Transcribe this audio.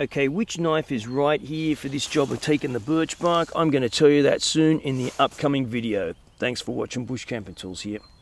Okay, which knife is right here for this job of taking the birch bark? I'm going to tell you that soon in the upcoming video. Thanks for watching Bush Camping Tools here.